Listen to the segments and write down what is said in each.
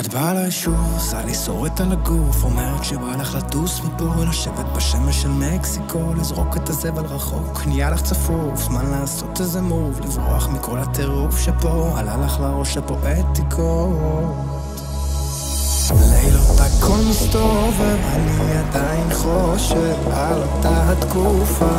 את באה אליי שוב, עושה לי שורט על הגוף, אומרת שבא לך לטוס מפה, לשבת בשמש של מקסיקו, לזרוק את הזבל רחוק, נהיה לך צפוף, זמן לעשות איזה מוב, לברוח מכל הטירוף שפה, עלה לך לראש הפואטיקות. לילות הכל מסתובב, אני עדיין חושב על אותה התקופה,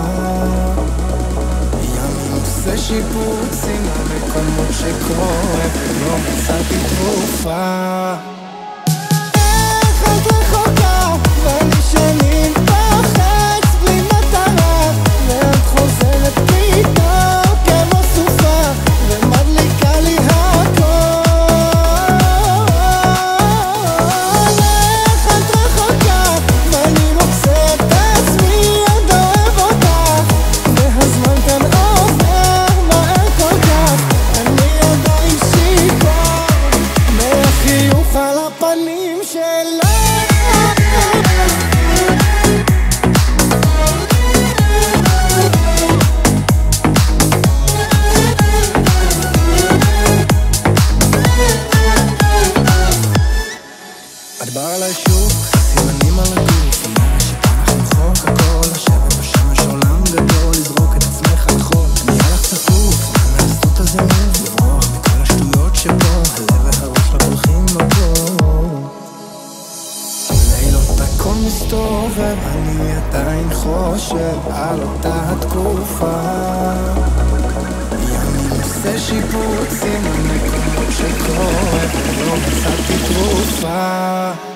ימים עושה שיפוצים למקומות שכואב, לא מצאתי תרופה. איך את רחוקה ואני שנים בחץ בלי מטרה, ואת חוזרת פתאום כמו סופה ומדליקה לי הכל. איך את רחוקה ואני מוצא את עצמי עוד אוהב אותך, והזמן כאן עובר מהר כל כך, אני עדיין שיכור מהחיוך על הפנים שלה. את באה אליי שוב, סימנים על הגוף, אומרת שבא לך למחוק הכל, לשבת בשמש עולם גדול, לזרוק את עצמך על חול, נהיה לך צפוף, מה לעשות על זה מוב, לברוח מכל השטויות שפה, הלב והראש רק הולכים לבוא. לילות הכל מסתובב, אני עדיין חושב על אותה התקופה, ימים עושה שיפוצים למקומות שכואב, לא מצאתי תרופה.